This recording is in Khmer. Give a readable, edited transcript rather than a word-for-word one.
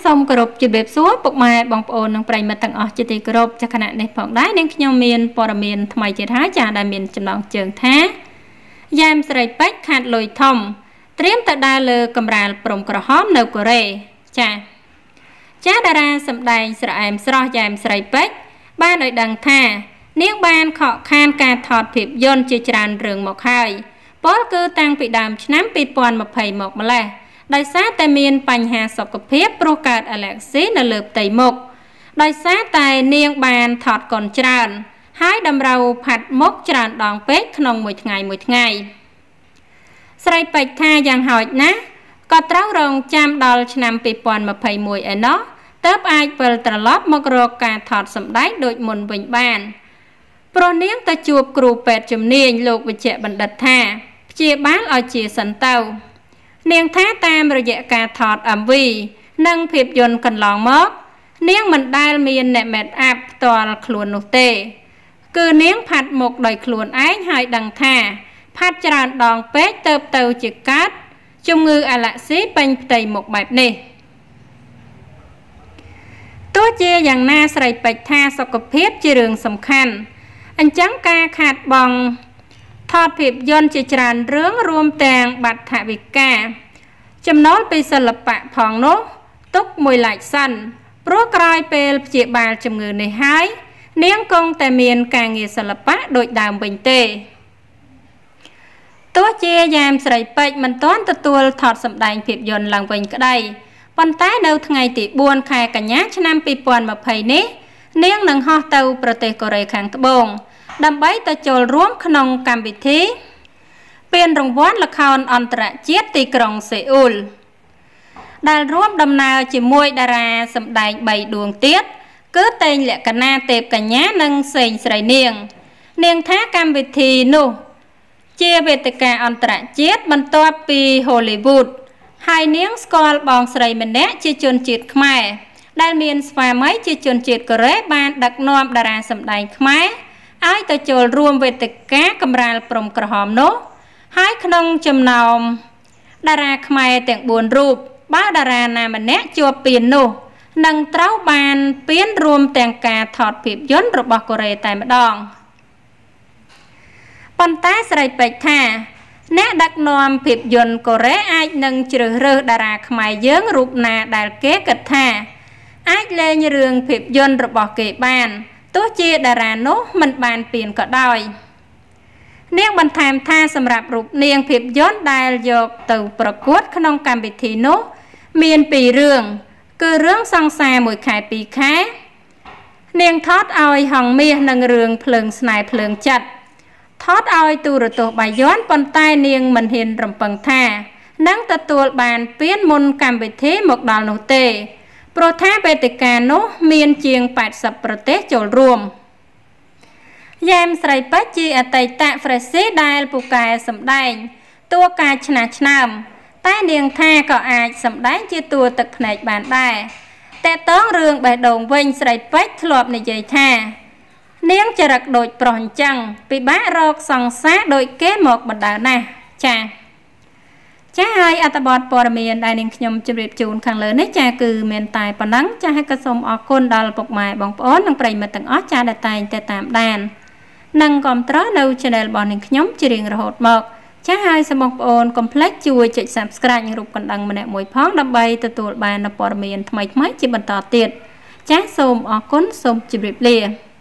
សូមគោរពជម្រាបសួរពុកម៉ែបងប្អូននិងប្រិយមិត្តទាំងអស់ជាទីគោរពចាខណៈនេះផងដែរនាងខ្ញុំមានព័ត៌មានថ្មីទៀតហើយចាដែលមានចំណងជើងថាយ៉ែមស្រីពេជ្រខាត់លុយធំត្រៀមទៅដើរលើកម្រាលព្រំក្រហមនៅកូរ៉េចាតារាសម្ដែងស្រែមស្រស់យ៉ែមស្រីពេជ្របានឲ្យដឹងថានាងបានខកខានការថតភាពយន្តជាច្រើនរឿងមកហើយពលគឺតាំងពីដើមឆ្នាំ2020មកម្លេះដោយសារតែមានបញ្ហាសុខភាពព្រោះកើតអាឡែកស៊ីនៅលើផ្ទៃមុខដោយសារតែនាងបានថតកូនច្រើនហើយតម្រូវផាត់មុខច្រើនដងពេកក្នុងមួយថ្ងៃស្រីពេជ្រថាយ៉ាងហោចណាស់ក៏ត្រូវរងចាំដល់ឆ្នាំ2021ឯណោះទើបអាចវិលត្រឡប់មករកការថតសម្ដែងដូចមុនវិញបានព្រោះនាងទៅជួបគ្រូពេទ្យជំនាញលោកវិជ្ជបណ្ឌិតថាព្យាបាលឲ្យជាសិនទៅនាងថាតាមរយៈការថត MV និងភាពយន្តកន្លងមកនាងមិនដែលមានអ្នកមេតអាប់ផ្ទាល់ខ្លួននោះទេគឺនាងផាត់មុខដោយខ្លួនឯងហើយដឹងថាផាត់ច្រើនដងពេកទៅជាកើតជំងឺអាឡែស៊ីពេញផ្ទៃមុខបែបនេះទោះជាយ៉ាងណាស្រីពេជ្រថាសុខភាពជារឿងសំខាន់អញ្ចឹងការខាតបង់ថតភាពយន្តជាច្រើនរឿងរួមទាំងប័ណ្ណថវិកាចំណូលពីសិល្បៈផងនោះទុកមួយឡែកសិនព្រោះក្រោយពេលព្យាបាលជំងឺនេះហើយនាងគង់តែមានការងារសិល្បៈដូចដើមវិញទេទោះជាយ៉ែមស្រីពេជ្រមិនទាន់ទទួលថតសម្ដែងភាពយន្តឡើងវិញក្តីប៉ុន្តែនៅថ្ងៃទី4ខែកញ្ញាឆ្នាំ2020នេះនាងនឹងហោះទៅប្រទេសកូរ៉េខាងត្បូងដើម្បីទៅចូលរួមក្នុងកម្មវិធីពានរង្វាន់ល្ខោនអន្តរជាតិទីក្រុងសេអ៊ូលដែលរួមដំណើរជាមួយតារាសម្ដែង3ដួងទៀតគឺតេងលក្ខណាទេពកញ្ញានិងសេងស្រីនាងថាកម្មវិធីនោះជាវេទិកាអន្តរជាតិបន្ទាប់ពី Hollywood ហើយនាងស្គាល់បងស្រីម្នាក់ជាជនជាតិខ្មែរដែលមានស្វាមីជាជនជាតិកូរ៉េបានដឹកនាំតារាសម្ដែងខ្មែរឲ្យទៅចូលរួមវេទិកាកម្រាលព្រំក្រហមនោះហើយក្នុងចំណោមតារាខ្មែរទាំង4រូបបើតារាណាម្នាក់ជាប់ពាននោះនឹងត្រូវបានពានរួមទាំងការថតភាពយន្តរបស់កូរ៉េតែម្ដងប៉ុន្តែស្រីពេជ្រថាអ្នកដឹកនាំភាពយន្តកូរ៉េអាចនឹងជ្រើសរើសតារាខ្មែរយើងរូបណាដែលគេគិតថាអាចលេងរឿងភាពយន្តរបស់គេបានទោះជាតារានោះមិនបានពានក៏ដោយនាងបន្ថែមថាសម្រាប់រូបនាងភាពយន្តដែលយកទៅប្រកួតក្នុងកម្មវិធីនោះមាន2រឿងគឺរឿងសង្សារ1ខែ2ខែនាងថតឲ្យហងមាសនិងរឿងភ្លើងស្នេហ៍ភ្លើងចិត្តថតឲ្យទូរទស្សន៍បាយ័នប៉ុន្តែនាងមិនហ៊ានរំពឹងថានឹងទទួលបានពានមុនកម្មវិធីមកដល់នោះទេព្រោះថាវេទិកានោះមានជាង80ប្រទេសចូលរួមយ៉ែមស្រីពេជ្រជាអតីត Freshie ដែលពូកែសម្ដែងតួការឆ្នះឆ្នើមតែនាងថាក៏អាចសម្ដែងជាតួទឹកភ្នែកបានដែរតែតងរឿងបេះដូងវិញស្រីពេជ្រធ្លាប់និយាយថានាងចរិតដូចប្រុសអញ្ចឹងពិបាករកសង្សារដូចគេមកបណ្ដើរណាស់ចាហើយអត្ថបទព័ត៌មានដែលនាងខ្ញុំជម្រាបជូនខាងលើនេះចាគឺមានតែប៉ុណ្ណឹងចាហើយក៏សូមអរគុណដល់ពុកម៉ែបងប្អូននិងប្រិយមិត្តទាំងអស់ចាដែលតែងតែតាមដាននិងគាំទ្រនៅ Channel របស់នាងខ្ញុំជារៀងរហូតមកចាហើយសូមបងប្អូនកុំភ្លេចជួយចុច Subscribe និងរូបកណ្ដឹងម្នាក់មួយផងដើម្បីទទួលបាននូវព័ត៌មានថ្មីៗជាបន្តទៀតចាសូមអរគុណសូមជម្រាបលា